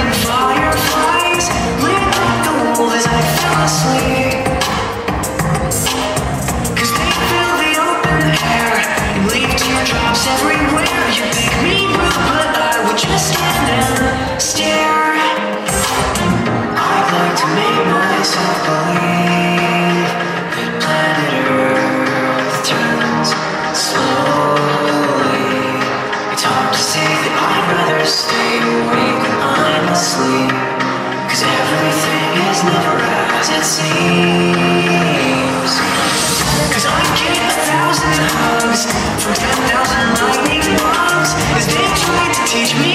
and fireflies lit up the world as I fell asleep. 'Cause they fill the open air and leave teardrops everywhere. You make me move, but I would just stand and stare. I'd like to make myself believe that planet Earth turns slowly. It's hard to say that I'd rather stay awake when I'm asleep, 'cause everything is never as it seems. 'Cause I get 1,000 hugs from 10,000 lightning bugs as they try to teach me